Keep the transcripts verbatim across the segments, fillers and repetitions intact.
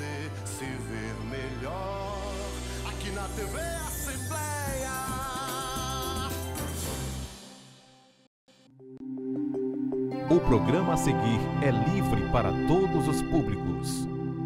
você se ver melhor aqui na T V Assembleia. O programa a seguir é livre para todos os públicos.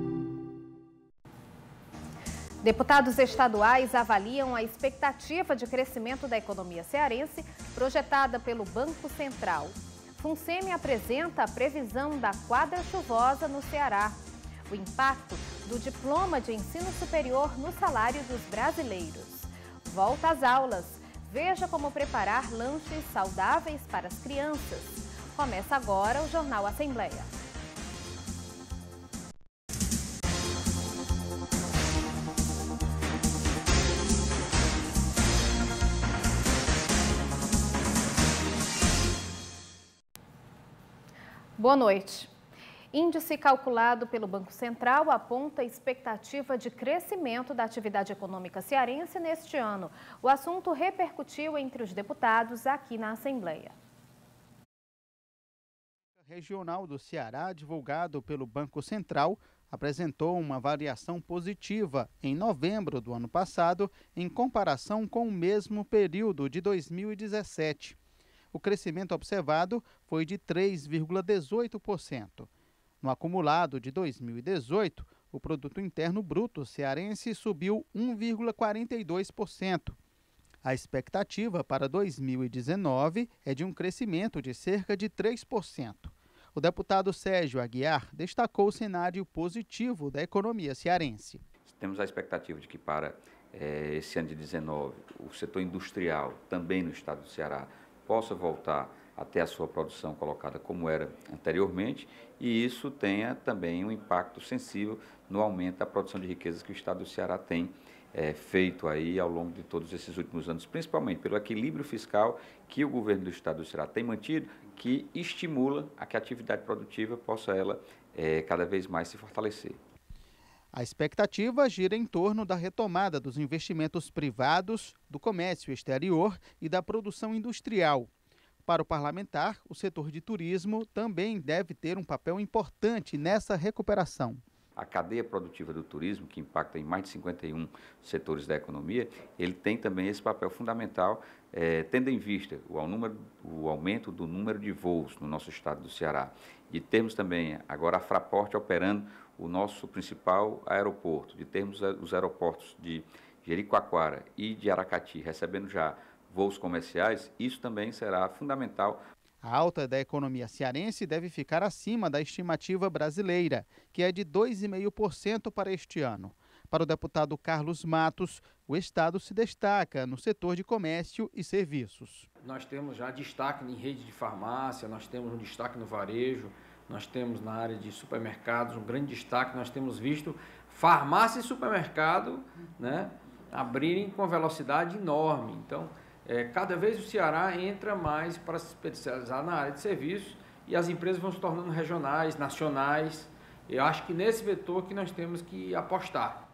Deputados estaduais avaliam a expectativa de crescimento da economia cearense projetada pelo Banco Central. FUNSEMI apresenta a previsão da quadra chuvosa no Ceará. O impacto do diploma de ensino superior no salário dos brasileiros. Volta às aulas. Veja como preparar lanches saudáveis para as crianças. Começa agora o Jornal Assembleia. Boa noite. Índice calculado pelo Banco Central aponta a expectativa de crescimento da atividade econômica cearense neste ano. O assunto repercutiu entre os deputados aqui na Assembleia. O regional do Ceará, divulgado pelo Banco Central, apresentou uma variação positiva em novembro do ano passado, em comparação com o mesmo período de dois mil e dezessete. O crescimento observado foi de três vírgula dezoito por cento. No acumulado de dois mil e dezoito, o Produto Interno Bruto cearense subiu um vírgula quarenta e dois por cento. A expectativa para dois mil e dezenove é de um crescimento de cerca de três por cento. O deputado Sérgio Aguiar destacou o cenário positivo da economia cearense. Temos a expectativa de que para eh, esse ano de dezenove, o setor industrial, também no estado do Ceará, possa voltar até a sua produção colocada como era anteriormente, e isso tenha também um impacto sensível no aumento da produção de riquezas que o estado do Ceará tem é, feito aí ao longo de todos esses últimos anos, principalmente pelo equilíbrio fiscal que o governo do estado do Ceará tem mantido, que estimula a que a atividade produtiva possa ela é, cada vez mais se fortalecer. A expectativa gira em torno da retomada dos investimentos privados, do comércio exterior e da produção industrial. Para o parlamentar, o setor de turismo também deve ter um papel importante nessa recuperação. A cadeia produtiva do turismo, que impacta em mais de cinquenta e um setores da economia, ele tem também esse papel fundamental, eh, tendo em vista o, número, o aumento do número de voos no nosso estado do Ceará. E termos também agora a Fraport operando o nosso principal aeroporto, de termos os aeroportos de Jericoacoara e de Aracati recebendo já voos comerciais, isso também será fundamental. A alta da economia cearense deve ficar acima da estimativa brasileira, que é de dois vírgula cinco por cento para este ano. Para o deputado Carlos Matos, o estado se destaca no setor de comércio e serviços. Nós temos já destaque em rede de farmácia, nós temos um destaque no varejo, nós temos na área de supermercados um grande destaque, nós temos visto farmácia e supermercado, né, abrirem com velocidade enorme. Então, é, cada vez o Ceará entra mais para se especializar na área de serviços e as empresas vão se tornando regionais, nacionais. Eu acho que nesse vetor que nós temos que apostar.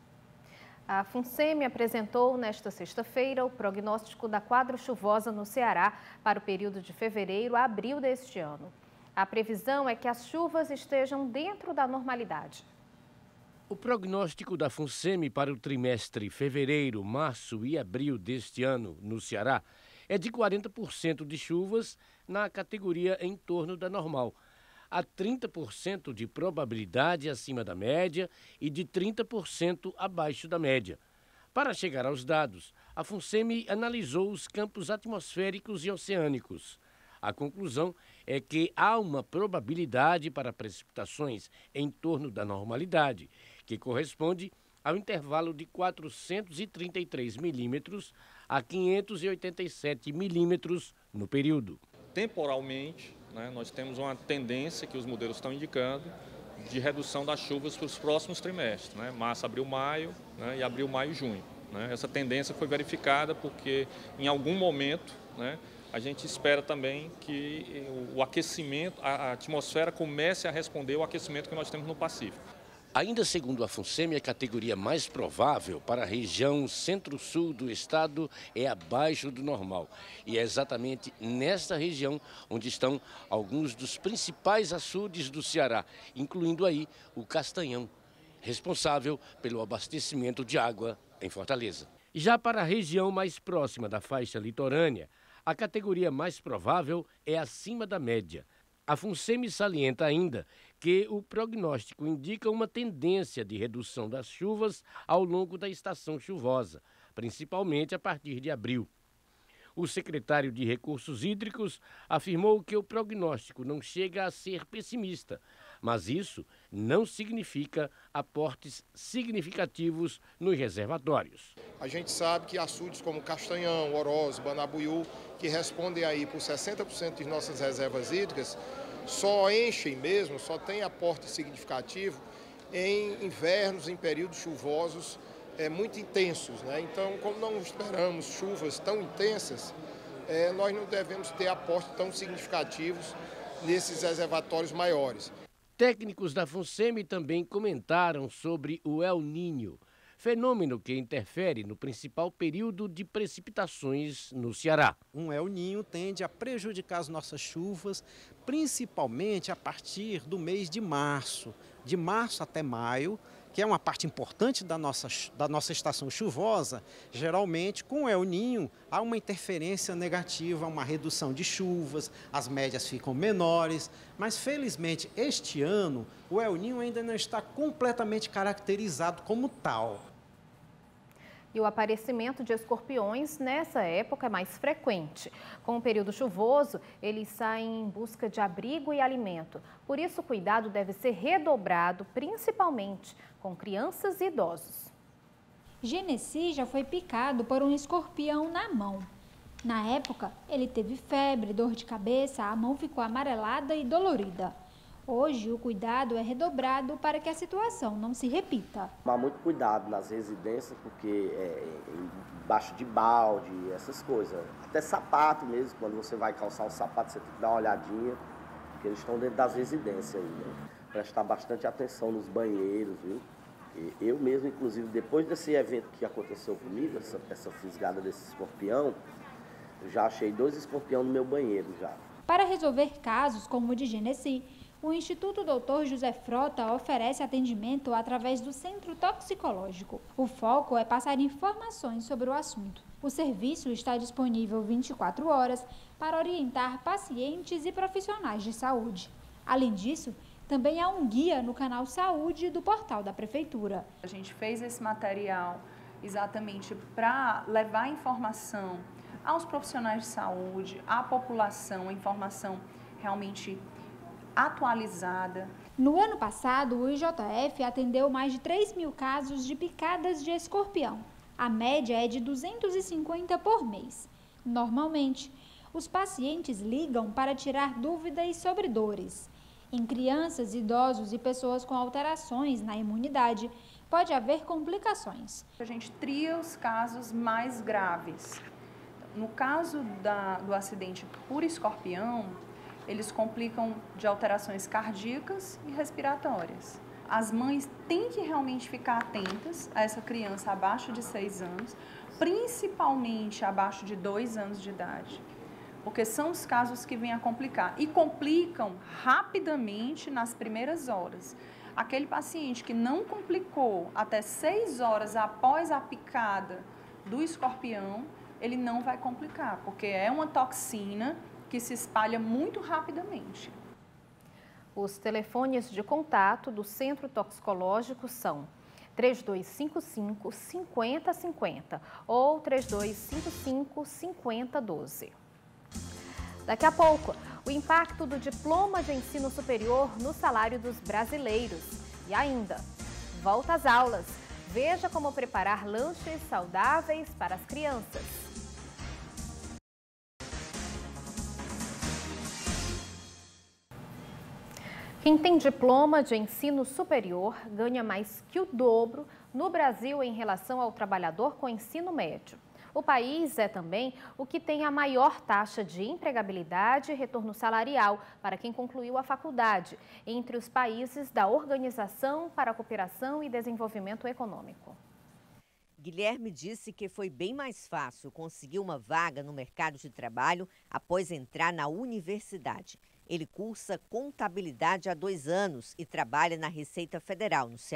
A FUNSEMI apresentou nesta sexta-feira o prognóstico da quadra chuvosa no Ceará para o período de fevereiro a abril deste ano. A previsão é que as chuvas estejam dentro da normalidade. O prognóstico da FUNSEMI para o trimestre fevereiro, março e abril deste ano no Ceará é de quarenta por cento de chuvas na categoria em torno da normal, a trinta por cento de probabilidade acima da média e de trinta por cento abaixo da média. Para chegar aos dados, a FUNSEMI analisou os campos atmosféricos e oceânicos. A conclusão é que há uma probabilidade para precipitações em torno da normalidade, que corresponde ao intervalo de quatrocentos e trinta e três milímetros a quinhentos e oitenta e sete milímetros no período. Temporalmente, né, nós temos uma tendência que os modelos estão indicando de redução das chuvas para os próximos trimestres, né, março, abril, maio, né, e abril, maio e junho. Né. Essa tendência foi verificada porque em algum momento, né, a gente espera também que o aquecimento, a atmosfera comece a responder ao aquecimento que nós temos no Pacífico. Ainda segundo a FUNSEMI, a categoria mais provável para a região centro-sul do estado é abaixo do normal. E é exatamente nesta região onde estão alguns dos principais açudes do Ceará, incluindo aí o Castanhão. responsável pelo abastecimento de água em Fortaleza. Já para a região mais próxima da faixa litorânea, a categoria mais provável é acima da média. A FUNSEMI salienta ainda que o prognóstico indica uma tendência de redução das chuvas ao longo da estação chuvosa, principalmente a partir de abril. O secretário de Recursos Hídricos afirmou que o prognóstico não chega a ser pessimista, mas isso não significa aportes significativos nos reservatórios. A gente sabe que açudes como Castanhão, Oroz, Banabuiú, que respondem aí por sessenta por cento de nossas reservas hídricas, só enchem mesmo, só tem aporte significativo em invernos, em períodos chuvosos é, muito intensos, né? Então, como não esperamos chuvas tão intensas, é, nós não devemos ter aportes tão significativos nesses reservatórios maiores. Técnicos da FUNSEMI também comentaram sobre o El Niño, fenômeno que interfere no principal período de precipitações no Ceará. Um El Niño tende a prejudicar as nossas chuvas, principalmente a partir do mês de março, de março até maio, que é uma parte importante da nossa, da nossa estação chuvosa. Geralmente, com o El Niño, há uma interferência negativa, uma redução de chuvas, as médias ficam menores, mas felizmente este ano o El Niño ainda não está completamente caracterizado como tal. E o aparecimento de escorpiões nessa época é mais frequente. Com o período chuvoso, eles saem em busca de abrigo e alimento. Por isso, o cuidado deve ser redobrado, principalmente com crianças e idosos. Genesi já foi picado por um escorpião na mão. Na época, ele teve febre, dor de cabeça, a mão ficou amarelada e dolorida. Hoje, o cuidado é redobrado para que a situação não se repita. Tomar muito cuidado nas residências, porque é embaixo de balde, essas coisas. Até sapato mesmo, quando você vai calçar um sapato, você tem que dar uma olhadinha, porque eles estão dentro das residências aí, né? Prestar bastante atenção nos banheiros, viu? E eu mesmo, inclusive, depois desse evento que aconteceu comigo, essa, essa fisgada desse escorpião, eu já achei dois escorpiões no meu banheiro já. Para resolver casos como o de Genesi, o Instituto doutor José Frota oferece atendimento através do Centro Toxicológico. O foco é passar informações sobre o assunto. O serviço está disponível vinte e quatro horas para orientar pacientes e profissionais de saúde. Além disso, também há um guia no canal Saúde do portal da Prefeitura. A gente fez esse material exatamente para levar informação aos profissionais de saúde, à população, a informação realmente atualizada. No ano passado, o I J F atendeu mais de três mil casos de picadas de escorpião. A média é de duzentos e cinquenta por mês. Normalmente, os pacientes ligam para tirar dúvidas sobre dores. Em crianças, idosos e pessoas com alterações na imunidade, pode haver complicações. A gente tria os casos mais graves. No caso da, do acidente por escorpião, eles complicam de alterações cardíacas e respiratórias. As mães têm que realmente ficar atentas a essa criança abaixo de seis anos, principalmente abaixo de dois anos de idade, porque são os casos que vêm a complicar e complicam rapidamente nas primeiras horas. Aquele paciente que não complicou até seis horas após a picada do escorpião, ele não vai complicar, porque é uma toxina que se espalha muito rapidamente. Os telefones de contato do Centro Toxicológico são três dois cinco cinco, cinco zero cinco zero ou três dois cinco cinco, cinco zero um dois. Daqui a pouco, o impacto do diploma de ensino superior no salário dos brasileiros. E ainda, volta às aulas. Veja como preparar lanches saudáveis para as crianças. Quem tem diploma de ensino superior ganha mais que o dobro no Brasil em relação ao trabalhador com ensino médio. O país é também o que tem a maior taxa de empregabilidade e retorno salarial para quem concluiu a faculdade, entre os países da Organização para a Cooperação e Desenvolvimento Econômico. Guilherme disse que foi bem mais fácil conseguir uma vaga no mercado de trabalho após entrar na universidade. Ele cursa contabilidade há dois anos e trabalha na Receita Federal, no Ceará.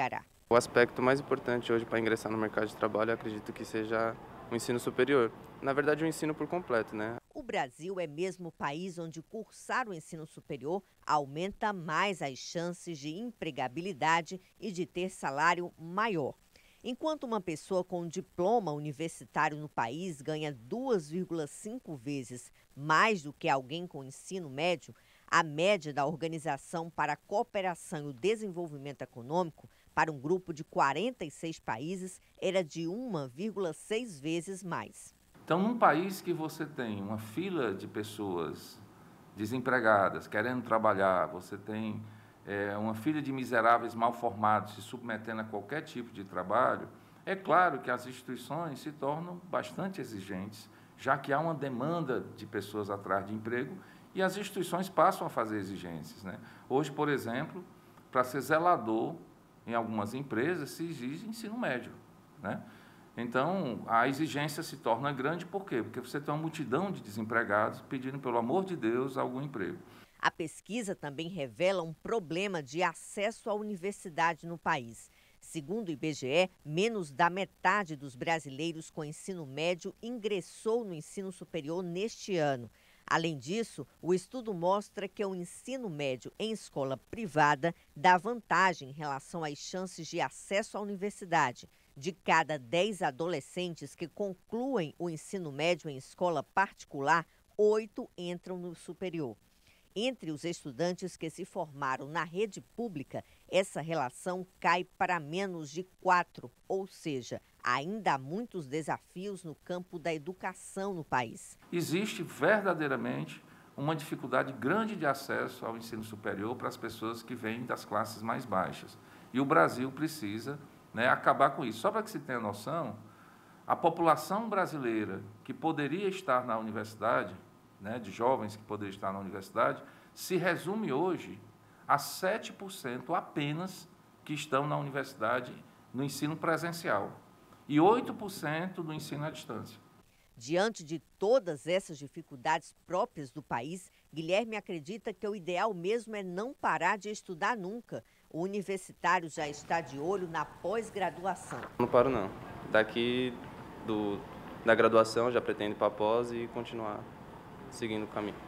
O aspecto mais importante hoje para ingressar no mercado de trabalho, eu acredito que seja o ensino superior. Na verdade, o ensino por completo, né? O Brasil é mesmo o país onde cursar o ensino superior aumenta mais as chances de empregabilidade e de ter salário maior. Enquanto uma pessoa com diploma universitário no país ganha duas vírgula cinco vezes mais do que alguém com ensino médio, a média da Organização para a Cooperação e o Desenvolvimento Econômico para um grupo de quarenta e seis países era de uma vírgula seis vezes mais. Então, num país que você tem uma fila de pessoas desempregadas, querendo trabalhar, você tem é, uma fila de miseráveis mal formados se submetendo a qualquer tipo de trabalho, é claro que as instituições se tornam bastante exigentes, já que há uma demanda de pessoas atrás de emprego e as instituições passam a fazer exigências, né? Hoje, por exemplo, para ser zelador, em algumas empresas se exige ensino médio, né? Então, a exigência se torna grande, por quê? Porque você tem uma multidão de desempregados pedindo, pelo amor de Deus, algum emprego. A pesquisa também revela um problema de acesso à universidade no país. Segundo o I B G E, menos da metade dos brasileiros com ensino médio ingressou no ensino superior neste ano. Além disso, o estudo mostra que o ensino médio em escola privada dá vantagem em relação às chances de acesso à universidade. De cada dez adolescentes que concluem o ensino médio em escola particular, oito entram no superior. Entre os estudantes que se formaram na rede pública, essa relação cai para menos de quatro, ou seja, ainda há muitos desafios no campo da educação no país. Existe verdadeiramente uma dificuldade grande de acesso ao ensino superior para as pessoas que vêm das classes mais baixas. E o Brasil precisa, né, acabar com isso. Só para que se tenha noção, a população brasileira que poderia estar na universidade, né, de jovens que poderiam estar na universidade, se resume hoje a sete por cento apenas que estão na universidade no ensino presencial e oito por cento no ensino à distância. Diante de todas essas dificuldades próprias do país, Guilherme acredita que o ideal mesmo é não parar de estudar nunca. O universitário já está de olho na pós-graduação. Não paro não. Daqui do, da graduação já pretendo ir para a pós e continuar seguindo o caminho.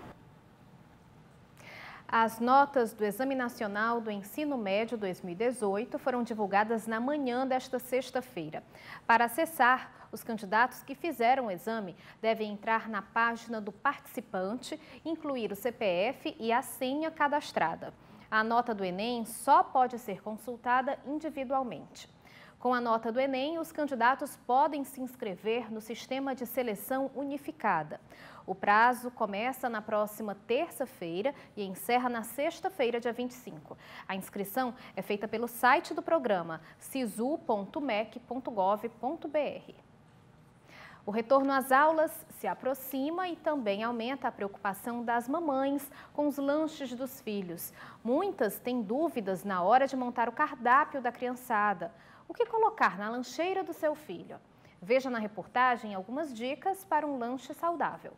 As notas do Exame Nacional do Ensino Médio dois mil e dezoito foram divulgadas na manhã desta sexta-feira. Para acessar, os candidatos que fizeram o exame devem entrar na página do participante, incluir o C P F e a senha cadastrada. A nota do Enem só pode ser consultada individualmente. Com a nota do Enem, os candidatos podem se inscrever no Sistema de Seleção Unificada. O prazo começa na próxima terça-feira e encerra na sexta-feira, dia vinte e cinco. A inscrição é feita pelo site do programa sisu ponto mec ponto gov ponto br. O retorno às aulas se aproxima e também aumenta a preocupação das mamães com os lanches dos filhos. Muitas têm dúvidas na hora de montar o cardápio da criançada. O que colocar na lancheira do seu filho? Veja na reportagem algumas dicas para um lanche saudável.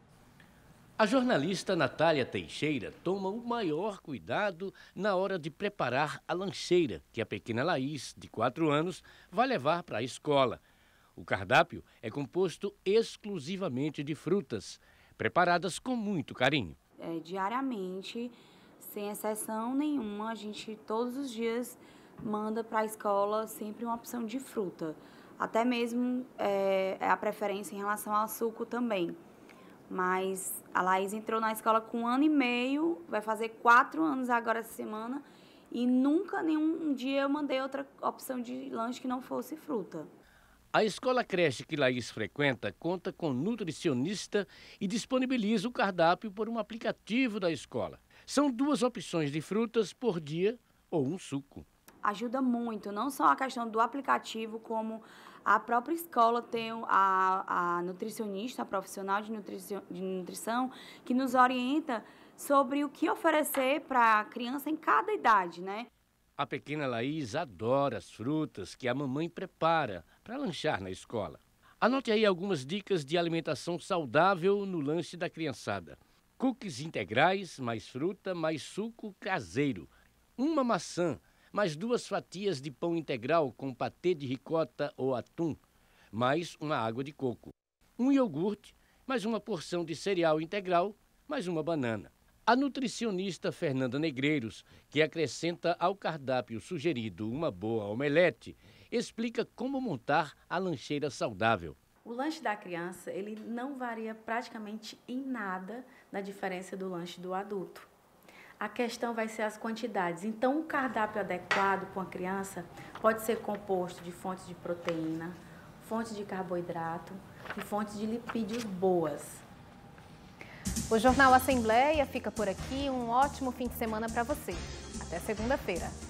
A jornalista Natália Teixeira toma o maior cuidado na hora de preparar a lancheira que a pequena Laís, de quatro anos, vai levar para a escola. O cardápio é composto exclusivamente de frutas, preparadas com muito carinho. É, diariamente, sem exceção nenhuma, a gente todos os dias manda para a escola sempre uma opção de fruta. Até mesmo é, a preferência em relação ao suco também. Mas a Laís entrou na escola com um ano e meio, vai fazer quatro anos agora essa semana, e nunca, nenhum dia eu mandei outra opção de lanche que não fosse fruta. A escola creche que Laís frequenta conta com nutricionista e disponibiliza o cardápio por um aplicativo da escola. São duas opções de frutas por dia ou um suco. Ajuda muito, não só a questão do aplicativo, como a própria escola tem a, a nutricionista, a profissional de nutrição, de nutrição, que nos orienta sobre o que oferecer para a criança em cada idade, né? A pequena Laís adora as frutas que a mamãe prepara para lanchar na escola. Anote aí algumas dicas de alimentação saudável no lanche da criançada. Cookies integrais, mais fruta, mais suco caseiro. Uma maçã mais duas fatias de pão integral com patê de ricota ou atum, mais uma água de coco. Um iogurte, mais uma porção de cereal integral, mais uma banana. A nutricionista Fernanda Negreiros, que acrescenta ao cardápio sugerido uma boa omelete, explica como montar a lancheira saudável. O lanche da criança, ele não varia praticamente em nada na diferença do lanche do adulto. A questão vai ser as quantidades. Então, o cardápio adequado para uma criança pode ser composto de fontes de proteína, fontes de carboidrato e fontes de lipídios boas. O Jornal Assembleia fica por aqui. Um ótimo fim de semana para você. Até segunda-feira.